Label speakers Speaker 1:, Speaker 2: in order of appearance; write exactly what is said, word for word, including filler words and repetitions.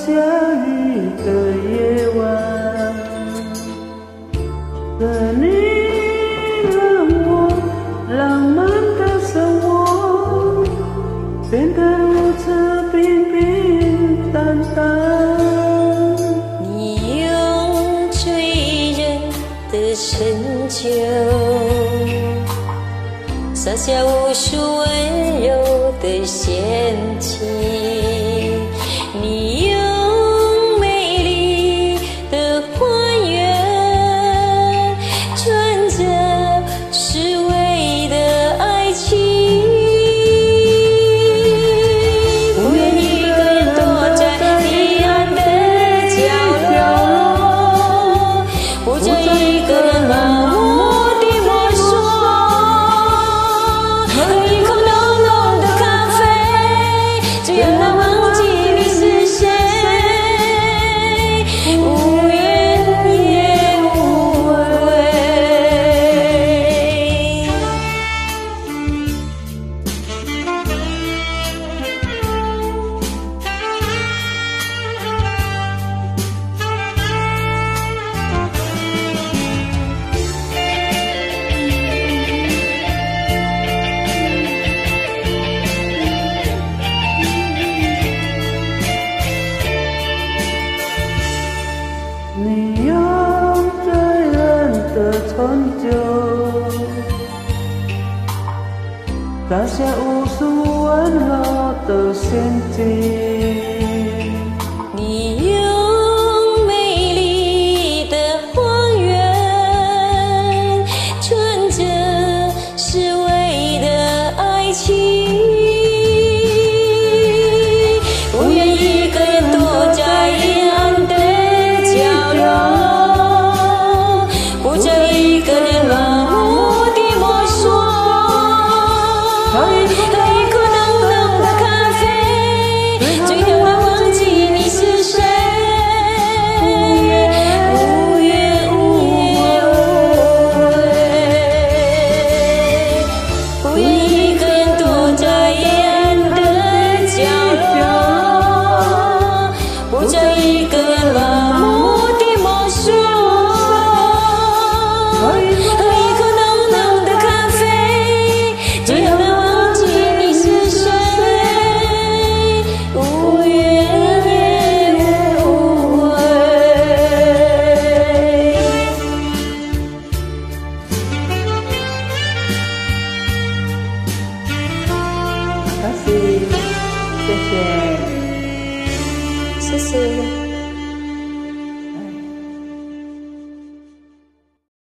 Speaker 1: 下雨的夜晚，和你让我浪漫的生活变得如此平平淡淡。
Speaker 2: 你用醉人的深酒，洒下无数温柔的陷阱。你用美丽的花园，穿着虚伪的爱情。不愿一个人躲在黑暗的角落，不准一个人盲目地摸索，喝一口浓浓的咖啡，只让它忘记你是谁，无怨也无悔。
Speaker 1: 你用醉人的醇酒，撒下无数温柔的陷阱。
Speaker 2: 你用美丽的花园，穿着虚伪的爱情。不愿一个人躲在阴暗的角落，不准一个人盲目地摸索，喝一口浓浓的咖啡，最让它忘记你是谁，无怨无悔。不愿一个人躲在阴暗的角落，不准一个人盲目地摸索，喝一口浓浓的咖啡，最让它忘记你是谁，无怨也无悔。
Speaker 1: 谢谢，谢谢。
Speaker 2: 谢谢。